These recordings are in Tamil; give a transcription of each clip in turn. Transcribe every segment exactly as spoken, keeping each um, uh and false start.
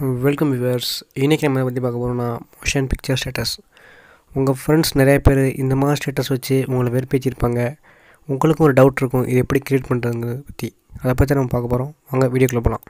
Welcome viewers. இன்றைக்கி நம்ம பற்றி பார்க்க போகிறோம்னா மோஷன் பிக்சர் ஸ்டேட்டஸ். உங்கள் ஃப்ரெண்ட்ஸ் நிறைய பேர் இந்த மாதிரி ஸ்டேட்டஸ் வச்சு உங்களை வெறுப்பேற்றிருப்பாங்க. உங்களுக்கும் ஒரு டவுட் இருக்கும், இது எப்படி க்ரியேட் பண்ணுறதுங்க பற்றி. அதை பற்றி நம்ம பார்க்க போகிறோம். வாங்க வீடியோக்குள்ளே போகலாம்.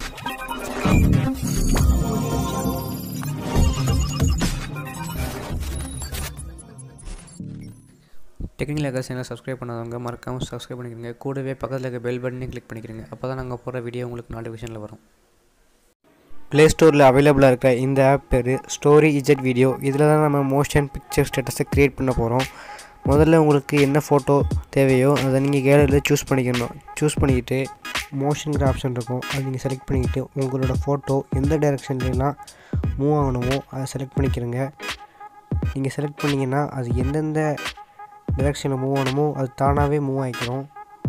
டெக்னிக்கல் ஹேக்கர்ஸ் சேனலை சப்ஸ்கிரைப் பண்ணாதவங்க மறக்காமல் சப்ஸ்கிரைப் பண்ணிக்கிறீங்க. கூடவே பக்கத்தில் இருக்க பெல் பட்டனையும் கிளிக் பண்ணிக்கிறீங்க. அப்போ தான் நாங்கள் போகிற வீடியோ உங்களுக்கு நோட்டிஃபிகேஷனில் வரும். ப்ளே ஸ்டோரில் அவைலபிளாக இருக்க இந்த ஆப் பேர் ஸ்டோரி இஜெட் வீடியோ. இதில் தான் நம்ம மோஷன் பிக்சர் ஸ்டேட்டஸை க்ரியேட் பண்ண போகிறோம். முதல்ல உங்களுக்கு என்ன ஃபோட்டோ தேவையோ அதை நீங்கள் கேலரியில் சூஸ் பண்ணிக்கணும். சூஸ் பண்ணிக்கிட்டு மோஷனுங்கிற ஆப்ஷன் இருக்கும், அது நீங்கள் செலக்ட் பண்ணிக்கிட்டு உங்களோட ஃபோட்டோ எந்த டைரெக்ஷன்லாம் மூவ் ஆகணுமோ அதை செலக்ட் பண்ணிக்கிறங்க. நீங்கள் செலக்ட் பண்ணிங்கன்னா அது எந்தெந்த டைரெக்ஷனில் மூவ் ஆகணுமோ அது தானாகவே மூவ் ஆகிக்கிறோம்.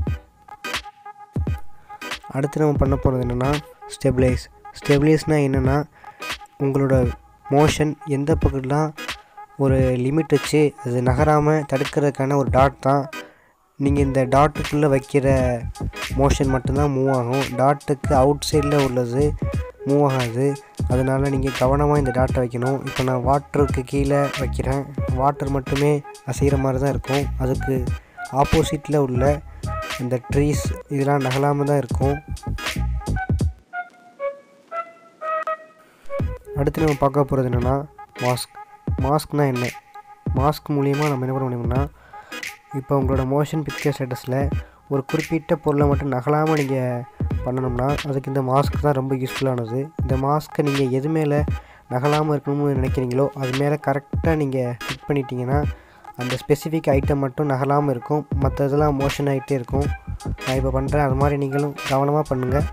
அடுத்து நம்ம பண்ண போகிறது என்னென்னா ஸ்டெபிலைஸ். ஸ்டெபிலைஸ்னால் என்னென்னா உங்களோட மோஷன் எந்த பக்கம்லாம் ஒரு லிமிட் வச்சு அது நகராமல் தடுக்கிறதுக்கான ஒரு டாட் தான். நீங்கள் இந்த டாட்டுக்குள்ளே வைக்கிற மோஷன் மட்டும்தான் மூவ் ஆகும். டாட்டுக்கு அவுட் சைடில் உள்ளது மூவ் ஆகாது. அதனால் நீங்கள் கவனமாக இந்த டாட்டை வைக்கணும். இப்போ நான் வாட்டருக்கு கீழே வைக்கிறேன். வாட்டர் மட்டுமே அசைகிற மாதிரி தான் இருக்கும். அதுக்கு ஆப்போசிட்டில் உள்ள இந்த ட்ரீஸ் இதெல்லாம் நகலாமல் தான் இருக்கும். அடுத்து நம்ம பார்க்க போகிறது என்னென்னா மாஸ்க். மாஸ்க்னால் என்ன? மாஸ்க் மூலிமா நம்ம என்ன பண்ண முடியும்னா, இப்போ உங்களோட மோஷன் பிக்சர் ஸ்டேட்டஸில் ஒரு குறிப்பிட்ட பொருளை மட்டும் நகலாமல் நீங்கள் பண்ணணும்னா அதுக்கு இந்த மாஸ்க் தான் ரொம்ப யூஸ்ஃபுல்லானது. இந்த மாஸ்க்கை நீங்கள் எது மேலே நகலாமல் இருக்கணும்னு நினைக்கிறீங்களோ அது மேலே கரெக்டாக நீங்கள் ஃபிட் பண்ணிட்டீங்கன்னா அந்த ஸ்பெசிஃபிக் ஐட்டம் மட்டும் நகலாமல் இருக்கும், மற்றதெல்லாம் மோஷன் ஆகிட்டே இருக்கும். நான் இப்போ பண்ணுறேன், அது மாதிரி நீங்களும் கவனமாக பண்ணுங்கள்.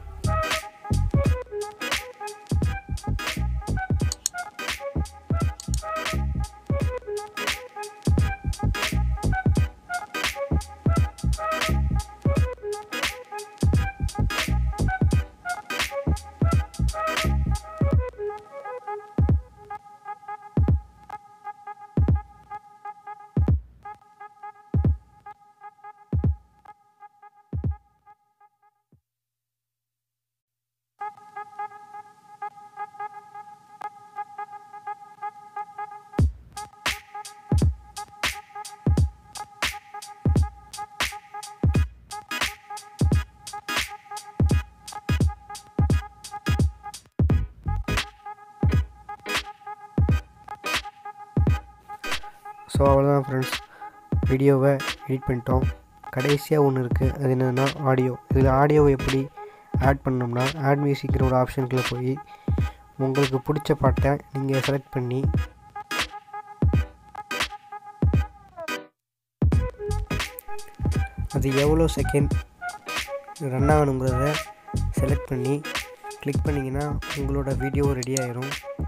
ஸோ அவ்வளோதான் ஃப்ரெண்ட்ஸ், வீடியோவை எடிட் பண்ணிட்டோம். கடைசியாக ஒன்று இருக்குது, அது என்னென்னா ஆடியோ. இதில் ஆடியோவை எப்படி ஆட் பண்ணோம்னா ஆட் மியூசிக்கிற ஒரு ஆப்ஷனுக்குள்ளே போய் உங்களுக்கு பிடிச்ச பாட்டை நீங்கள் செலக்ட் பண்ணி அது எவ்வளோ செகண்ட் ரன் ஆகணுங்கிறத செலக்ட் பண்ணி கிளிக் பண்ணிங்கன்னா உங்களோட வீடியோ ரெடி ஆகிரும்.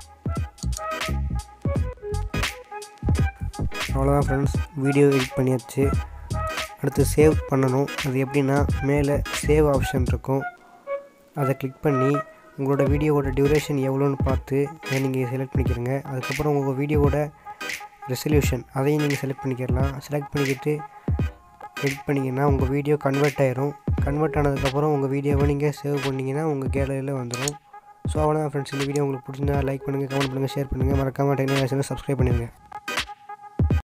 அவ்வளோதான் ஃப்ரெண்ட்ஸ், வீடியோ எடிட் பண்ணியாச்சு. அடுத்து சேவ் பண்ணணும். அது எப்படின்னா மேலே சேவ் ஆப்ஷன் இருக்கும், அதை கிளிக் பண்ணி உங்களோட வீடியோவோட டியூரேஷன் எவ்வளோன்னு பார்த்து அதை நீங்கள் செலக்ட் பண்ணிக்கிறங்க. அதுக்கப்புறம் உங்கள் வீடியோவோட ரெசல்யூஷன் அதையும் நீங்கள் செலக்ட் பண்ணிக்கிறலாம். செலக்ட் பண்ணிக்கிட்டு எடிட் பண்ணிங்கன்னா உங்கள் வீடியோ கன்வெர்ட் ஆகிரும். கன்வெர்ட் ஆனதுக்கப்புறம் உங்கள் வீடியோவை நீங்கள் சேவ் பண்ணிங்கன்னா உங்கள் கேலரியில் வந்துடும். ஸோ அவ்வளோதான் ஃப்ரெண்ட்ஸ், இந்த வீடியோ உங்களுக்கு பிடிச்சிருந்தா லைக் பண்ணுங்கள், கமெண்ட் பண்ணுங்கள், ஷேர் பண்ணுங்கள். மறக்காமல் டெக்னிக்கல் ஹேக்கர்ஸ் சேனலை சப்ஸ்கிரைப் பண்ணிடுங்க.